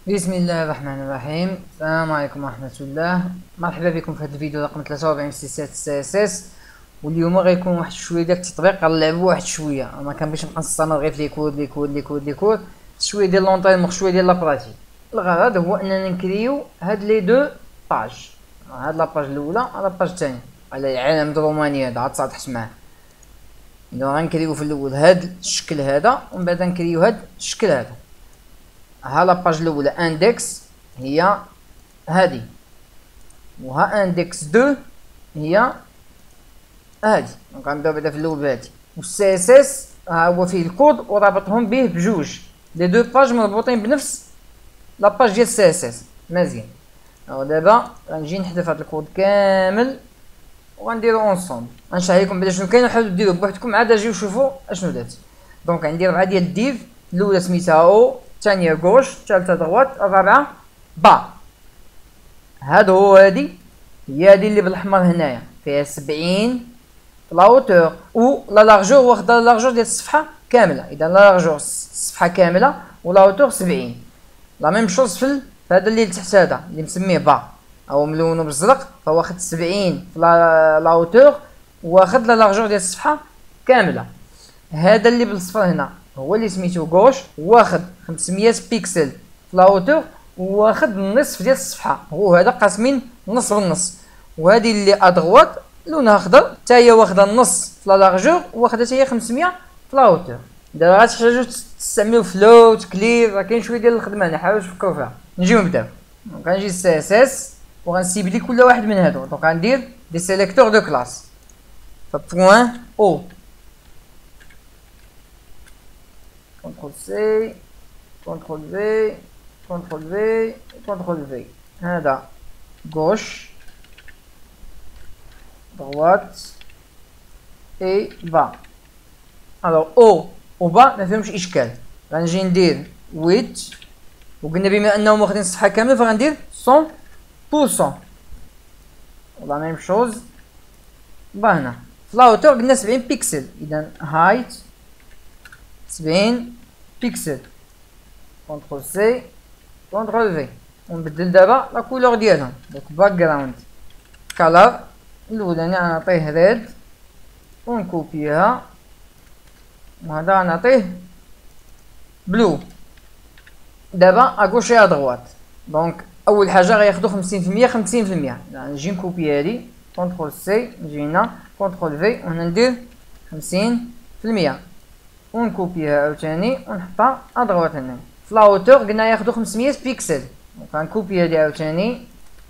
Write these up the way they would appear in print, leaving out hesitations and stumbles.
بسم الله الرحمن الرحيم. السلام عليكم ورحمة الله. مرحبا بكم في هذا الفيديو رقم 43 في سلسلة السي اس اس. واليوم غيكون واحد شوية ديال التطبيق غنلعبو واحد شوية، ما كنبغيش نبقى نستمر غير في لي كود شوية ديال لونطينمون شوية ديال لابراتيك. الغرض هو اننا نكريو هاد لي دو باج، هاد لاباج الاولى هاد لاباج الثانية على العالم د رومانيا هذا عاد تحت معاه. اذا غنكريو في الاول هاد الشكل هذا ومن بعد نكريو هاد الشكل هذا. ها لاباج الاولى اندكس هي هادي، وها اندكس 2 هي هادي. دونك غنبداو بعدا في الاول بهادي، والسي اس اس ها هو فيه الكود ورابطهم به بجوج، لي دو باج مربوطين بنفس لاباج ديال السي اس اس. مزيان. دابا غنجي نحذف هاد الكود كامل وغنديرو اونصومبل، غنشرح لكم بعدا شنو كاين وحاولوا ديروه بوحدكم عاد اجيو شوفوا اشنو درت. دونك غندير 4 ديال الديف، الاولى سميتها او، الثانية غوش، الثالثة دغوات، الرابعة با. هادي هي هادي اللي بالاحمر هنايا فيها 70 في لاوتور، و لا لارجور واخدة لا لارجور ديال الصفحة كاملة. اذا لا لارجور الصفحة كاملة و لاوتور 70. لا ميم شوز في هذا اللي لتحت هذا اللي مسميه با او ملونو بالزرق، فهو واخد 70 في لاوتور واخد لا لارجور ديال الصفحة كاملة. هذا اللي بالصفر هنا هو اللي سميتو غوش، واخد 500 بيكسل في لاوتور واخد النصف ديال الصفحه، هو هذا قاسمين نص بالنص. وهذه اللي ادغوات لونها اخضر حتى هي واخده النص في لا لارجور واخده حتى هي 500 في لاوتور. دابا غتحتاجو تستعملوا فلوت كلير، راه كاين شويه ديال الخدمه هنا، حاولوا تفكروا فيها. نجيو نبداو. دونك غنجي السي اس اس وغنسيبلي كل واحد من هادو. دونك غندير دي سيليكتور دو كلاس، فبوين او كونترول سي كونترول في كونترول في كونترول في. هذا غوش droite et bas. alors او و با ما فيهمش اشكال. غنجي ندير ويت، وقلنا بما انهم واخدين الصفحه كامله فغندير 100%. لا ميم شوز با هنا في لاوتور قلنا 70 بيكسل، اذا هايت 70 بيكسل. كونترول سي كونترول في، ونبدل دابا لا كولور ديالهم. دونك باك جراوند كالر الاولاني غنعطيه ريد ونكوبيها، وهذا غنعطيه بلو. دابا اغوش يا دغوات. دونك اول حاجه غياخدو 50% 50%. نجي نكوبي هادي كونترول سي، نجي هنا كونترول في وهنا ندير 50% ونكوبيها عاوتاني ونحطها ادغوات هنا. في لاوتور قلنا ياخدو 500 بيكسل، دونك غنكوبي هادي عاوتاني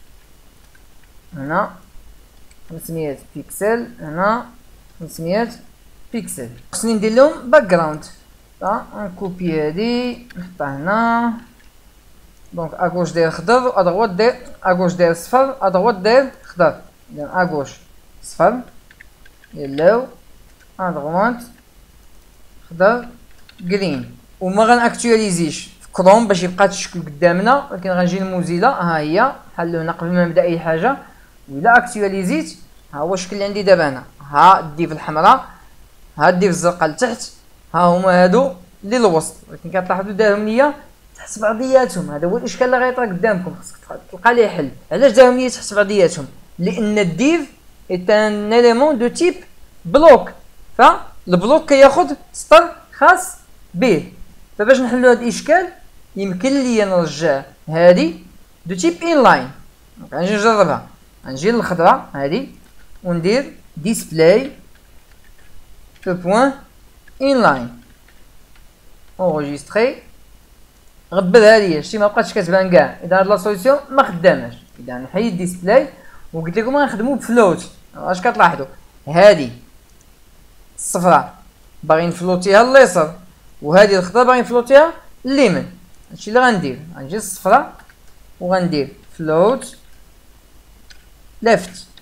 هنا 500 بيكسل، هنا 500 بيكسل. خصني ندير لهم باك جراوند، نكوبي هادي نحطها هنا. دونك اغوش داير خضر، ادغوات داير اغوش داير صفر، ادغوات داير خضر. اذا اغوش صفر يلو، ادغوات خضر جرين. وما غنأكتواليزيش في كروم باش يبقى الشكل قدامنا، ولكن غنجي لموزيلا ها هي حل هنا قبل ما نبدا اي حاجه. وإلا اكتواليزيت ها هو الشكل اللي عندي دابا هنا. ها الديف الحمراء، ها الديف الزرقاء لتحت، ها هما هادو اللي الوسط، ولكن كتلاحظوا دارهم ليا تحت بعضياتهم. هذا هو الاشكال اللي غيطرا قدامكم، خصك تلقى ليه حل. علاش دارهم ليا تحت بعضياتهم؟ لان الديف est un élément de type بلوك، فالبلوك كياخد سطر خاص به. فباش نحلو هاد الاشكال يمكن لي نرجع هادي دو تيب انلاين. غنجي نجربها، غنجي للخضراء هادي وندير ديسبلاي دو بوين انلاين اونجستري. غبرها ليا شتي ما بقاتش كتبان كاع. اذا هاد لا سوليسيون ما خداماش، اذا نحيد ديسبلاي وقلت لكم غنخدمو بفلوت. اش كتلاحظوا هادي الصفراء باغي نفلوتيها لليسر، وهذه الخضراء باغي نفلوتيها لليمين. هادشي اللي غندير، غنجي للصفراء وغندير فلوت ليفت،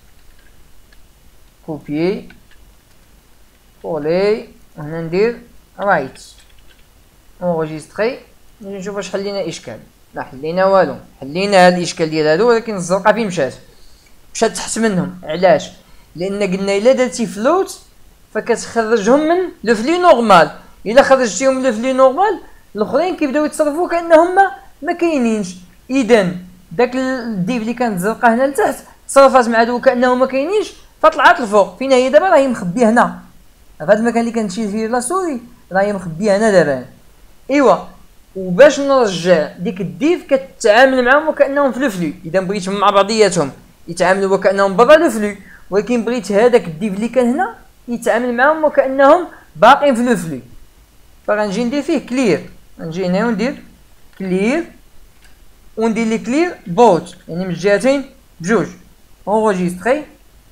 كوبيي كولي، وهنا ندير رايت اونجستري. نجي نشوف واش حلينا اشكال. لا حلينا والو، حلينا هاد الاشكال ديال هادو، ولكن الزرقاء فين مشات تحت منهم. علاش؟ لان قلنا الا درتي فلوت فكتخرجهم من لو فلي نورمال. الا خرجتيهم من لو فلي نورمال الاخرين كيبداو يتصرفوا كانهم ما كاينينش. اذا داك الديف اللي كانت زرقاء هنا لتحت تصرفات مع هادو كانه ما كاينينش فطلعت الفوق. فين هي دابا؟ راهي مخبيه هنا في هذا المكان اللي كنشير فيه لا سوري، راهي مخبيه هنا دابا. ايوا وباش نرجع ديك الديف كتعامل معاهم وكانهم في الفلو. اذا بغيتهم مع بعضياتهم يتعاملوا وكانهم برا الفلو، ولكن بغيت هذاك الديف اللي كان هنا يتعامل معاهم وكانهم باقين في الفلو. فغنجي ندير فيه كلير، غنجي هنا وندير كلير وندير لي كلير بوت، يعني من الجهتين بجوج. اونغيستري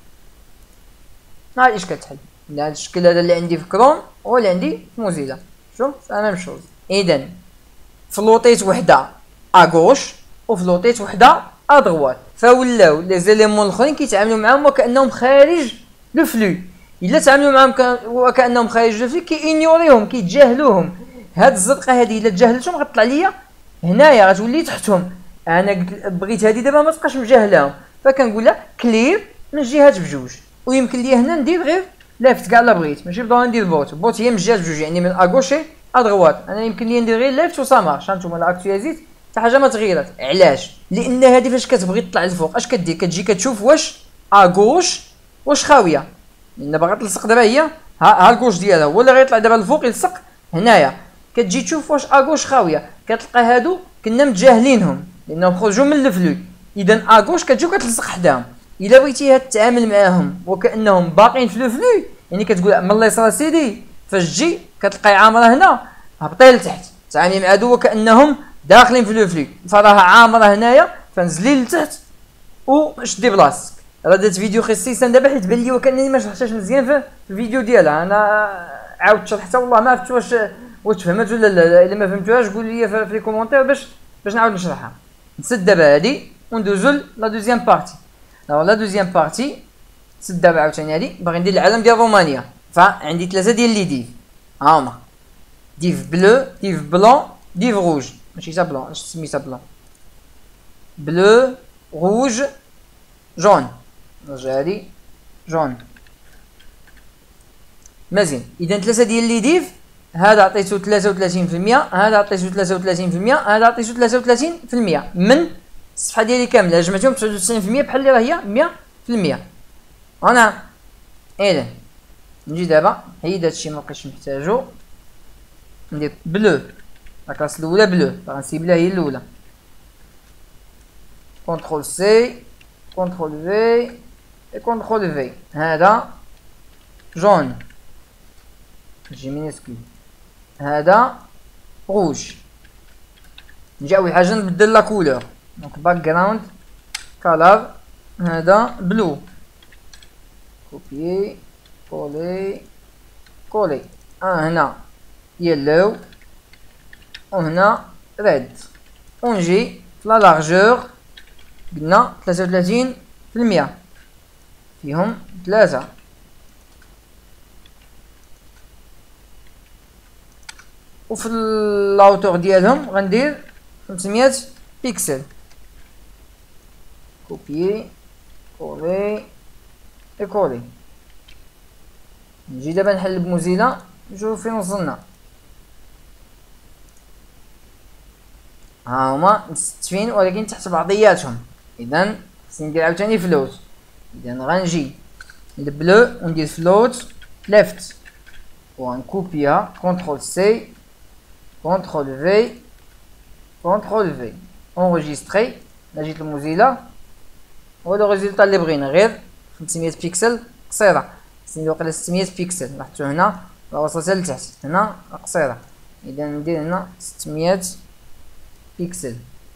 ها اش كتحل هذا الشكل هذا اللي عندي في كروم هو اللي عندي في موزيلا. شوف انا مشوز. اذا فلوطيت وحده اغوش وفلوطيت وحده ادغوات، فولاو لي زيليمون الاخرين كيتعاملوا معاهم وكانهم خارج لو فلو. الا تعاملوا معاهم وكانهم خارج لو فلو كينيوريهم كيتجاهلوهم. هاد الزرقاء هادي الا تجاهلتهم غتطلع ليا هنايا غتولي تحتهم. انا بغيت هادي دابا ما تبقاش مجاهلاهم، فكنقول لها كلير من الجهات بجوج. ويمكن ليا هنا ندير غير ليفت كاع الا بغيت، ماشي بالضروره ندير بوت. بوت هي من الجهات بجوج، يعني من اغوشي ادغوات. انا يمكن لي ندير غير ليفت وسامارش. هانتوما لاكتواليزيت حتى حاجه ما تغيرت. علاش؟ لان هذه فاش كتبغي تطلع للفوق اش كدير؟ كتجي كتشوف واش اغوش واش خاويه، لان باغا تلصق دابا هي ها الكوش ديالها هو اللي غيطلع دابا الفوق يلصق هنايا. كتجي تشوف واش اغوش خاويه، كتلقى هادو كنا متجاهلينهم لانهم خرجوا من الفلو. اذا اغوش كتجي وكتلصق حداهم. الا بغيتي تتعامل معاهم وكانهم باقين في الفلو، يعني كتقول من اليسار سيدي فاش تجي كتلقاي عامره هنا هبطي لتحت، تعاملي مع هادو وكانهم داخلين في الفلو. فراه عامره هنايا فنزلي لتحت وشدي بلاصتك. راه درت فيديو خصيصا دابا حيت بان لي وكانني ما شرحتهاش مزيان في الفيديو ديالها. انا عاودت شرحتها والله ما عرفت واش فهمت ولا لا. الا ما فهمتوهاش قول لي في لي كومونتير باش نعاود نشرحها. نسد دابا هادي وندوزو لا دوزيام بارتي. لا دوزيام بارتي نسد دابا عاوتاني هادي باغي ندير العلم ديال رومانيا. فعندي ثلاثه ديال لي ديف ها هما ديف بلو ديف بلون ديف روج. ماشي تا بلون اش سميتها بلون بلو روج جون. نرجع هادي جون مزيان. اذا ثلاثه ديال لي ديف، هذا عطيتو 33%، هذا عطيتو 33%، هذا عطيتو 33% من الصفحه ديالي كامله. جمعتهم 99% بحال اللي راه هي 100%. انا اذا نجي دابا حيد هادشي مابقيتش محتاجو. ندير بلو لاكلاس الاولى بلو غنسيب لها هي الاولى. كونترول سي كونترول في كونترول في. هذا جون نجي مينيسكول، هذا روج. نجي اول حاجه نبدل لا كولور دونك باك جراوند كالر. هذا بلو كوبيي كولي كولي. هنا يلو وهنا ريد. ونجي في لا لارجور قلنا 33% فيهم 3. وفي لاوتور ديالهم غندير 500 بيكسل. كوبيي كولي كولي. نجي دابا نحل بموزيلا نشوف فين وصلنا. ها هما مستفين ولكن تحت بعضياتهم. اذا خصني ندير عاوتاني فلوت. اذا غنجي للبلو وندير فلوت ليفت وغنكوبيها كونترول سي كونترول في كونترول في. اونغيستري. جيت للموزيلا هو لو ريزولطا اللي بغينا غير 500 بيكسل قصيره. خصني واقيلا 600 بيكسل لاحظتو هنا وصلت لتحت هنا قصيره. اذا ندير هنا 600 بيكسل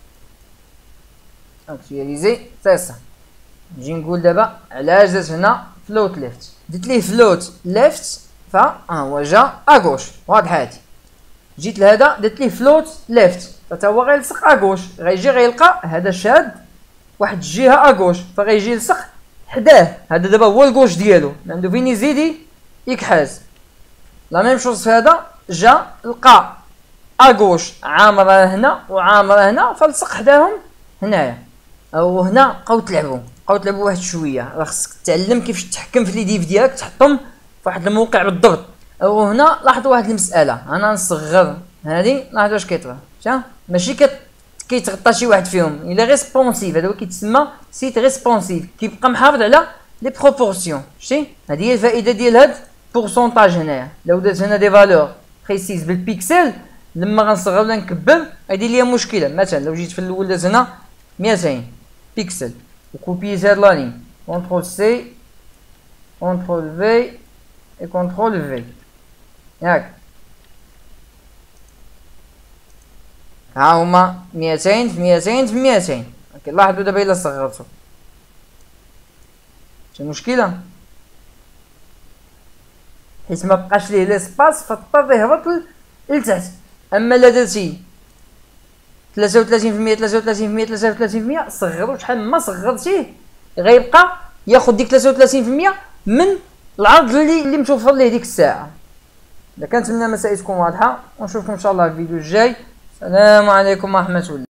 اكتواليزي سا. نجي نقول دابا علاش درت هنا فلوت ليفت. درت ليه فلوت ليفت فها هو جا اغوش واضح. هادي جيت لهذا درت ليه فلوت ليفت فتا هو غيلصق اغوش. غيجي غيلقى هذا شاد واحد الجهه اغوش فغيجي يلصق حداه. هذا دابا هو الكوش ديالو عنده فين يزيد يكحاز. لا ميم شوز في هذا جا لقى اغوش عامره هنا وعامره هنا فلصق حداهم هنايا. او هنا بقاو تلعبوا واحد شويه. راه خصك تعلم كيفاش تحكم في لي ديف ديالك تحطهم في واحد الموقع بالضبط. او هنا لاحظوا واحد المساله. انا نصغر هذه لاحظوا واش كيطرا. ماشي كيتغطى شي واحد فيهم، الا ريسبونسيف، هذا هو كيتسمى سيت ريسبونسيف، كيبقى محافظ على لي بروبورسيون. شتي هذه هي الفائده ديال هاد بورسونتاج هنايا. لو درت هنا دي فالور بريسيز بالبيكسل، لما غنصغر ولا نكبر غيدير ليا مشكله. مثلا لو جيت في الاول درت هنا 200 بيكسل وكوبييت هاد لانين، كونترول سي كونترول في اي كونترول في، ياك ها هما 200 في 200 في 200. لاحظوا دابا الا صغرتو شي مشكله، حيت ما بقاش ليه ليسباس فاضطر يهبط لتحت. اما الا درتي 33% 33% 33%، صغرو شحال ما صغرتيه غيبقى ياخد ديك 33% من العرض اللي متوفر ليه ديك الساعه. اذا كانت من مسائل تكون واضحه، ونشوفكم ان شاء الله في الفيديو الجاي. السلام عليكم ورحمه الله.